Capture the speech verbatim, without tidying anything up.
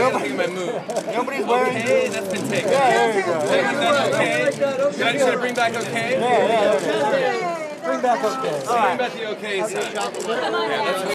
gotta think of my move. Nobody's wearing okay, that's been taken. Yeah, there you go. Is that okay? Should I, should I bring back okay? Yeah, yeah. Okay. Bring back okay. All right. Bring back the okay side. Yeah, that's